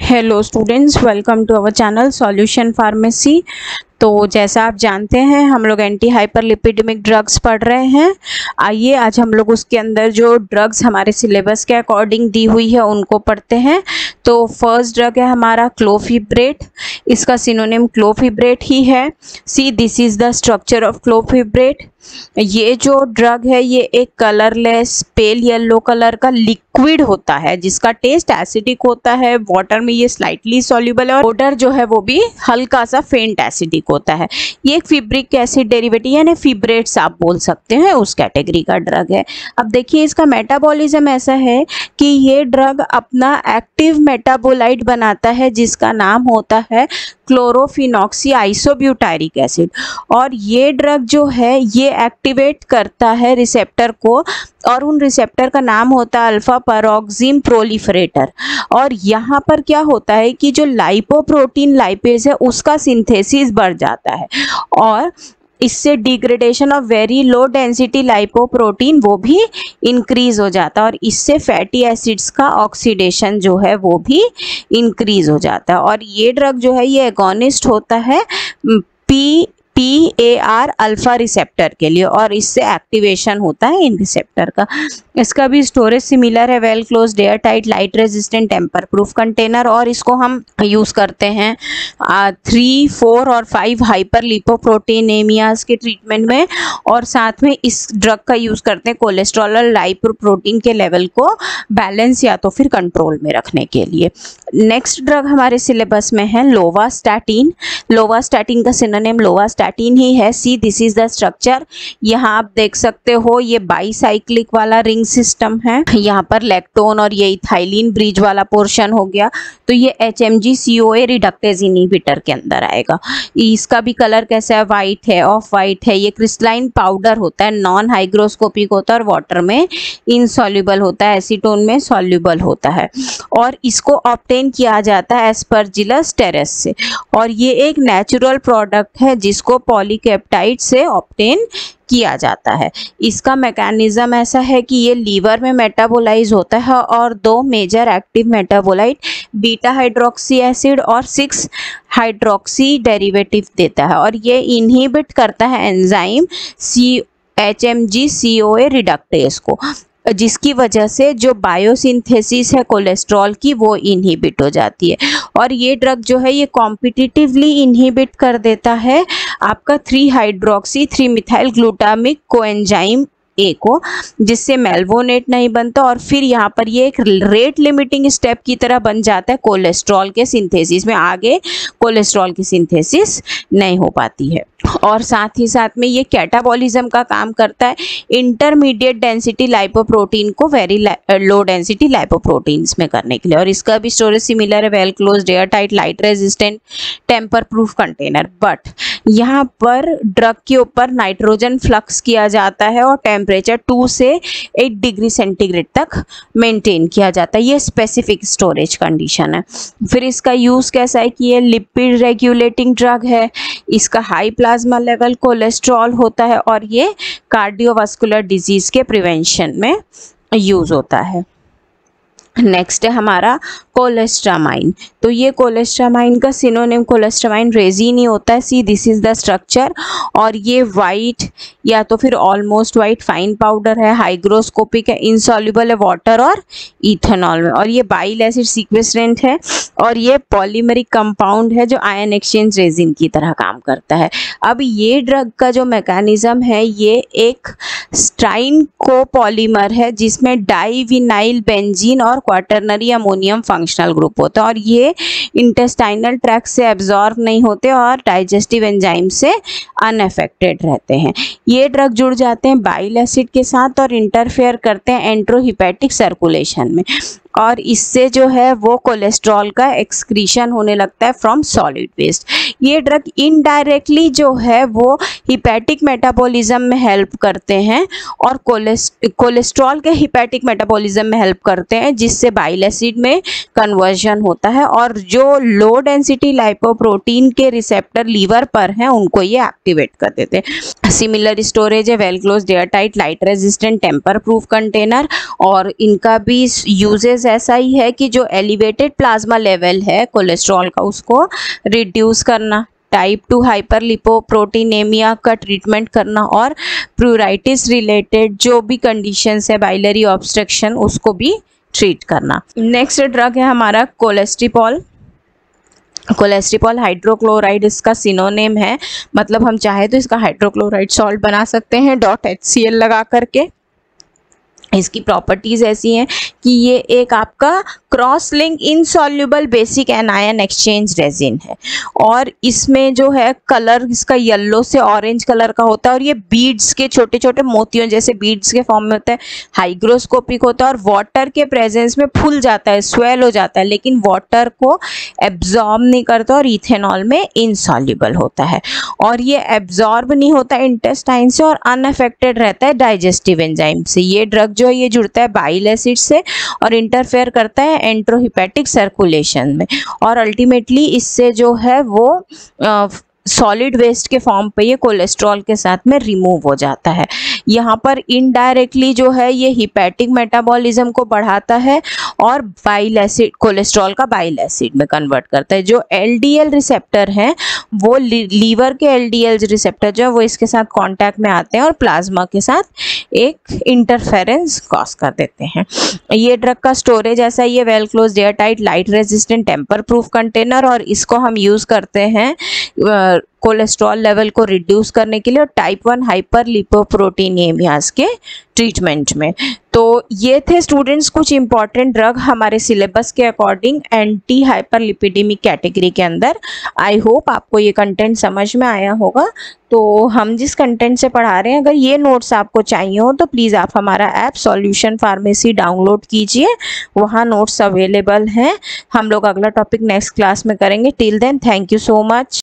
Hello students, welcome to our channel solution pharmacy. तो जैसा आप जानते हैं हम लोग एंटी हाइपरलिपिडेमिक ड्रग्स पढ़ रहे हैं। आइए आज हम लोग उसके अंदर जो ड्रग्स हमारे सिलेबस के अकॉर्डिंग दी हुई है उनको पढ़ते हैं। तो फर्स्ट ड्रग है हमारा क्लोफिब्रेट। इसका सिनोनिम क्लोफिब्रेट ही है। See this is the structure of clofibrate. ये जो ड्रग है ये एक कलरलेस पेल येलो कलर का लिक्विड होता है जिसका टेस्ट एसिडिक होता है। वाटर में ये स्लाइटली सॉल्युबल है और ओडर जो है वो भी हल्का सा फेंट एसिडिक होता है। ये एक फिब्रिक एसिड डेरिवेटिव यानी फिब्रेट्स आप बोल सकते हैं उस कैटेगरी का ड्रग है। अब देखिए इसका मेटाबॉलिज्म ऐसा है कि ये ड्रग अपना एक्टिव मेटाबोलाइट बनाता है जिसका नाम होता है क्लोरोफिनॉक्सी आइसोब्यूटायरिक एसिड। और ये ड्रग जो है ये एक्टिवेट करता है रिसेप्टर को और उन रिसेप्टर का नाम होता है अल्फा पैरोक्सिम प्रोलिफरेटर। और यहाँ पर क्या होता है कि जो लाइपोप्रोटीन लाइपेज है उसका सिंथेसिस बढ़ जाता है और इससे degradation of very low density lipoprotein वो भी इंक्रीज हो जाता है और इससे फैटी एसिड्स का ऑक्सीडेशन जो है वो भी इंक्रीज हो जाता है। और ये ड्रग जो है ये एगोनिस्ट होता है PAR अल्फा रिसेप्टर के लिए और इससे एक्टिवेशन होता है इन रिसेप्टर का। इसका भी स्टोरेज सिमिलर है, well closed air tight light resistant tamper proof container. और इसको हम यूज़ करते हैं 3, 4 और 5 हाइपर लिपोप्रोटीनेमियाज के ट्रीटमेंट में और साथ में इस ड्रग का यूज़ करते हैं कोलेस्ट्रॉल और लाइपोप्रोटीन के लेवल को बैलेंस या तो फिर कंट्रोल में रखने के लिए। नेक्स्ट ड्रग हमारे सिलेबस में है लोवास्टैटिन। लोवास्टैटिन का सिनोनिम लोवास्टैटिन ही है। See this is the structure. यहाँ आप देख सकते हो ये बाईसाइक्लिक वाला रिंग सिस्टम है। यहाँ पर लैक्टोन और ये इथाइलिन ब्रिज वाला पोर्शन हो गया तो ये HMG CoA रिडक्टेज इनहिबिटर के अंदर आएगा। इसका भी कलर कैसा है, वाइट है, ऑफ वाइट है। ये क्रिस्टलाइन पाउडर होता है, नॉन हाइग्रोस्कोपिक होता है और वाटर में इनसॉल्युबल होता है, एसीटोन में सॉल्युबल होता है। और इसको ऑब्टेन किया जाता है एस्परजिलस टेरेस से और ये एक नेचुरल प्रोडक्ट है जिसको पॉलीकेप्टाइड से ऑब्टेन किया जाता है। इसका मैकेनिज्म ऐसा है कि ये लीवर में मेटाबोलाइज होता है और 2 major active metabolite beta hydroxy acid और 6 हाइड्रोक्सी डेरिवेटिव देता है और ये इनहिबिट करता है एंजाइम HMG CoA रिडक्टेज को, जिसकी वजह से जो बायोसिंथेसिस है कोलेस्ट्रॉल की वो इनहिबिट हो जाती है। और ये ड्रग जो है ये कॉम्पिटिटिवली इनहिबिट कर देता है आपका 3 hydroxy 3 methyl glutamic coenzyme A को, जिससे मेल्वोनेट नहीं बनता और फिर यहाँ पर ये एक रेट लिमिटिंग स्टेप की तरह बन जाता है कोलेस्ट्रॉल के सिंथेसिस में। आगे कोलेस्ट्रॉल की सिंथेसिस नहीं हो पाती है। और साथ ही साथ में ये कैटाबॉलिज्म का काम करता है इंटरमीडिएट डेंसिटी लाइपोप्रोटीन को वेरी लो डेंसिटी लाइपोप्रोटीन्स में करने के लिए। और इसका भी स्टोरेज सिमिलर है, well closed air tight light resistant tamper proof container. But यहाँ पर ड्रग के ऊपर नाइट्रोजन फ्लक्स किया जाता है और टेम्परेचर 2 से 8 डिग्री सेंटीग्रेड तक मेंटेन किया जाता है। ये स्पेसिफिक स्टोरेज कंडीशन है। फिर इसका यूज़ कैसा है कि ये लिपिड रेगुलेटिंग ड्रग है। इसका हाई प्लाज्मा लेवल कोलेस्ट्रॉल होता है और ये कार्डियोवास्कुलर डिजीज के प्रिवेंशन में यूज होता है। नेक्स्ट है हमारा कोलेस्ट्रामाइन। तो ये कोलेस्ट्रामाइन का सिनोनिम कोलेस्ट्रामाइन रेजिन ही होता है। See this is the structure. और ये वाइट या तो फिर ऑलमोस्ट वाइट फाइन पाउडर है, हाइग्रोस्कोपिक है, इनसॉल्युबल है वाटर और इथेनॉल में। और ये बाइल एसिड सीक्वेस्ट्रेंट है और ये पॉलीमरिक कंपाउंड है जो आयन एक्सचेंज रेजिन की तरह काम करता है। अब ये ड्रग का जो मैकेनिज्म है ये एक स्ट्राइन कोपॉलीमर है जिसमें डाइविनाइल बेंजीन और क्वाटरनरी अमोनियम फंक्शनल ग्रुप होता है और ये इंटेस्टाइनल ट्रैक्ट से एब्जॉर्ब नहीं होते और डाइजेस्टिव एंजाइम से अनअफेक्टेड रहते हैं। ये ड्रग जुड़ जाते हैं बाइल एसिड के साथ और इंटरफेयर करते हैं एंट्रोहिपैटिक सर्कुलेशन में और इससे जो है वो कोलेस्ट्रॉल का एक्सक्रीशन होने लगता है फ्रॉम सॉलिड वेस्ट। ये ड्रग इनडायरेक्टली जो है वो हिपैटिक मेटाबॉलिज्म में हेल्प करते हैं और कोलेस्ट्रॉल के हिपैटिक मेटाबॉलिज्म में हेल्प करते हैं जिससे बाइल एसिड में कन्वर्जन होता है और जो लो डेंसिटी लाइपोप्रोटीन के रिसेप्टर लीवर पर हैं उनको ये एक्टिवेट कर देते हैं। सिमिलर स्टोरेज है, well closed air tight light resistant tamper proof container और इनका भी यूजेस ऐसा ही है कि जो एलिवेटेड प्लाज्मा लेवल है कोलेस्ट्रॉल का उसको रिड्यूस करना, टाइप 2 हाइपरलिपोप्रोटीनेमिया का ट्रीटमेंट करना और प्यूराइटिस रिलेटेड जो भी कंडीशंस है बाइलरी ऑब्स्ट्रक्शन उसको भी ट्रीट करना। नेक्स्ट ड्रग है हमारा कोलेस्ट्रिपॉल। कोलेस्ट्रिपॉल हाइड्रोक्लोराइड इसका सिनोनिम है, मतलब हम चाहे तो इसका हाइड्रोक्लोराइड सॉल्ट बना सकते हैं .HCl लगा करके। इसकी प्रॉपर्टीज़ ऐसी हैं कि ये एक आपका cross link insoluble basic anion exchange resin है और इसमें जो है कलर इसका येलो से ऑरेंज कलर का होता है और ये बीड्स के छोटे छोटे मोतियों जैसे बीड्स के फॉर्म में होता है, हाइग्रोस्कोपिक होता है और वाटर के प्रेजेंस में फूल जाता है, स्वेल हो जाता है, लेकिन वाटर को एब्जॉर्ब नहीं करता और इथेनॉल में इनसॉल्युबल होता है और ये एब्जॉर्ब नहीं होता इंटेस्टाइन से और अनअफेक्टेड रहता है डाइजेस्टिव एंजाइम से। ये ड्रग जो ये जुड़ता है बाइल एसिड से और इंटरफेयर करता है एंट्रोहिपेटिक सर्कुलेशन में और अल्टीमेटली इससे जो है वो सॉलिड वेस्ट के फॉर्म पे ये कोलेस्ट्रॉल के साथ में रिमूव हो जाता है। यहाँ पर इनडायरेक्टली जो है ये हिपैटिक मेटाबॉलिज्म को बढ़ाता है और बाइल एसिड कोलेस्ट्रॉल का बाइल एसिड में कन्वर्ट करता है। जो LDL रिसेप्टर हैं वो लीवर के LDL रिसेप्टर जो है वो इसके साथ कांटेक्ट में आते हैं और प्लाज्मा के साथ एक इंटरफेरेंस कॉज कर देते हैं। ये ड्रग का स्टोरेज ऐसा ही है, well closed air tight light resistant tamper proof container और इसको हम यूज़ करते हैं कोलेस्ट्रॉल लेवल को रिड्यूस करने के लिए और टाइप 1 हाइपरलिपोप्रोटीनेमियाज के ट्रीटमेंट में। तो ये थे स्टूडेंट्स कुछ इंपॉर्टेंट ड्रग हमारे सिलेबस के अकॉर्डिंग एंटी हाइपरलिपिडेमिक कैटेगरी के अंदर। आई होप आपको ये कंटेंट समझ में आया होगा। तो हम जिस कंटेंट से पढ़ा रहे हैं अगर ये नोट्स आपको चाहिए हो तो प्लीज़ आप हमारा ऐप सॉल्यूशन फार्मेसी डाउनलोड कीजिए, वहाँ नोट्स अवेलेबल हैं। हम लोग अगला टॉपिक नेक्स्ट क्लास में करेंगे। Till then thank you so much.